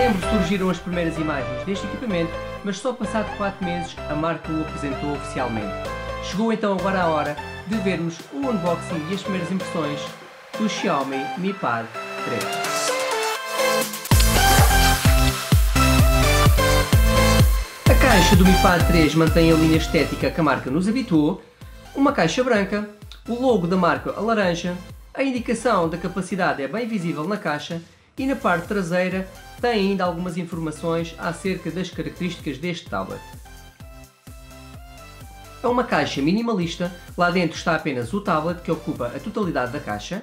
setembro surgiram as primeiras imagens deste equipamento, mas só passado 4 meses a marca o apresentou oficialmente. Chegou então agora a hora de vermos o unboxing e as primeiras impressões do Xiaomi Mi Pad 3. A caixa do Mi Pad 3 mantém a linha estética que a marca nos habituou, uma caixa branca, o logo da marca a laranja, a indicação da capacidade é bem visível na caixa e na parte traseira tem ainda algumas informações acerca das características deste tablet. É uma caixa minimalista, lá dentro está apenas o tablet que ocupa a totalidade da caixa.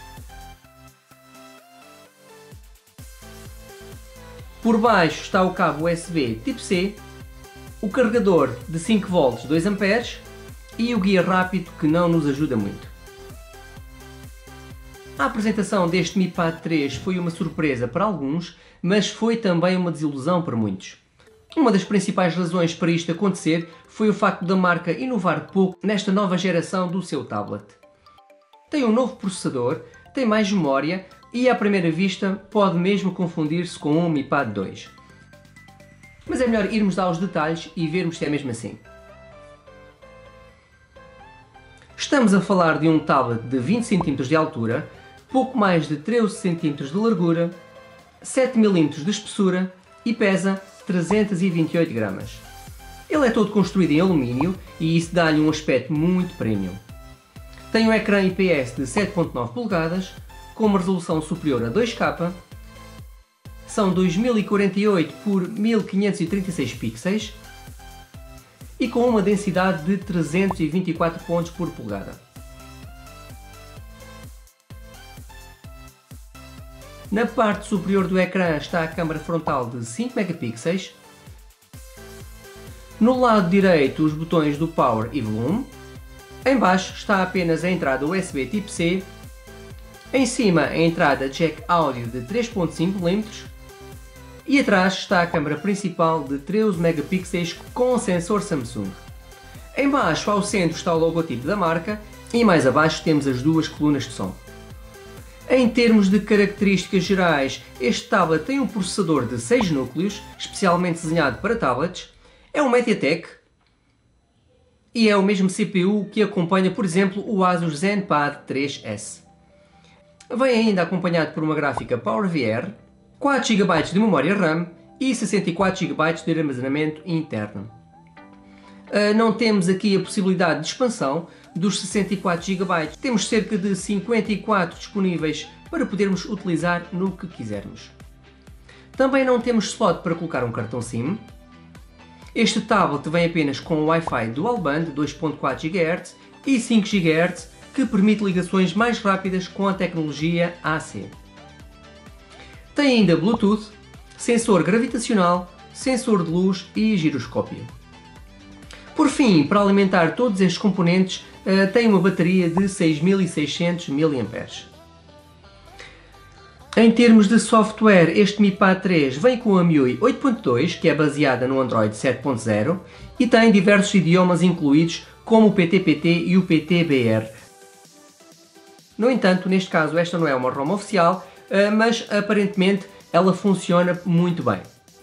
Por baixo está o cabo USB tipo C, o carregador de 5V 2A e o guia rápido que não nos ajuda muito. A apresentação deste Mi Pad 3 foi uma surpresa para alguns, mas foi também uma desilusão para muitos. Uma das principais razões para isto acontecer foi o facto da marca inovar pouco nesta nova geração do seu tablet. Tem um novo processador, tem mais memória e à primeira vista pode mesmo confundir-se com um Mi Pad 2. Mas é melhor irmos aos detalhes e vermos se é mesmo assim. Estamos a falar de um tablet de 20 cm de altura, pouco mais de 13 cm de largura, 7 mm de espessura e pesa 328 gramas. Ele é todo construído em alumínio e isso dá-lhe um aspecto muito premium. Tem um ecrã IPS de 7.9 polegadas, com uma resolução superior a 2K, são 2048 por 1536 pixels e com uma densidade de 324 pontos por polegada. Na parte superior do ecrã está a câmara frontal de 5 megapixels. No lado direito os botões do Power e Volume. Em baixo está apenas a entrada USB tipo C. Em cima a entrada jack áudio de 3.5 mm. E atrás está a câmara principal de 13 megapixels com sensor Samsung. Em baixo ao centro está o logotipo da marca e mais abaixo temos as duas colunas de som. Em termos de características gerais, este tablet tem um processador de 6 núcleos, especialmente desenhado para tablets, é um MediaTek e é o mesmo CPU que acompanha, por exemplo, o Asus ZenPad 3S. Vem ainda acompanhado por uma gráfica PowerVR, 4 GB de memória RAM e 64 GB de armazenamento interno. Não temos aqui a possibilidade de expansão dos 64 GB, temos cerca de 54 disponíveis para podermos utilizar no que quisermos. Também não temos slot para colocar um cartão SIM. Este tablet vem apenas com Wi-Fi Dual Band 2.4 GHz e 5 GHz que permite ligações mais rápidas com a tecnologia AC. Tem ainda Bluetooth, sensor gravitacional, sensor de luz e giroscópio. Por fim, para alimentar todos estes componentes, tem uma bateria de 6600 mAh. Em termos de software, este Mi Pad 3 vem com a MIUI 8.2, que é baseada no Android 7.0 e tem diversos idiomas incluídos, como o PTPT e o PTBR. No entanto, neste caso esta não é uma ROM oficial, mas aparentemente ela funciona muito bem.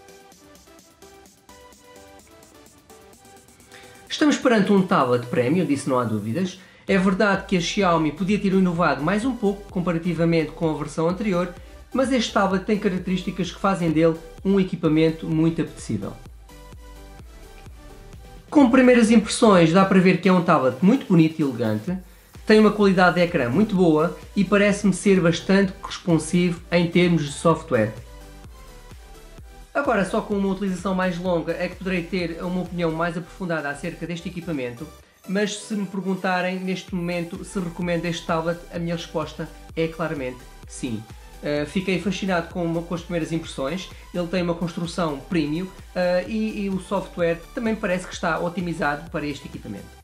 Estamos perante um tablet premium, disso não há dúvidas. É verdade que a Xiaomi podia ter inovado mais um pouco comparativamente com a versão anterior, mas este tablet tem características que fazem dele um equipamento muito apetecível. Com primeiras impressões dá para ver que é um tablet muito bonito e elegante, tem uma qualidade de ecrã muito boa e parece-me ser bastante responsivo em termos de software. Agora, só com uma utilização mais longa é que poderei ter uma opinião mais aprofundada acerca deste equipamento, mas se me perguntarem neste momento se recomendo este tablet, a minha resposta é claramente sim. Fiquei fascinado com as primeiras impressões, ele tem uma construção premium e o software também parece que está otimizado para este equipamento.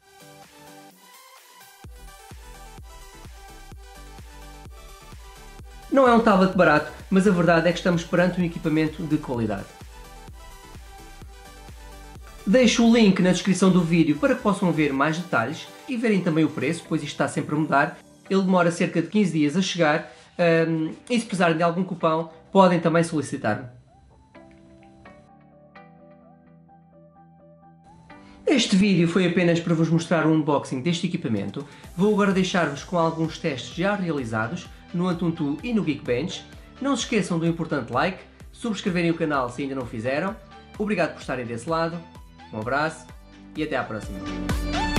Não é um tablet barato, mas a verdade é que estamos perante um equipamento de qualidade. Deixo o link na descrição do vídeo para que possam ver mais detalhes e verem também o preço, pois isto está sempre a mudar. Ele demora cerca de 15 dias a chegar e se precisarem de algum cupão podem também solicitar-me. Este vídeo foi apenas para vos mostrar o unboxing deste equipamento. Vou agora deixar-vos com alguns testes já realizados no Antutu e no Geekbench. Não se esqueçam do importante like, subscreverem o canal se ainda não fizeram. Obrigado por estarem desse lado, um abraço e até à próxima.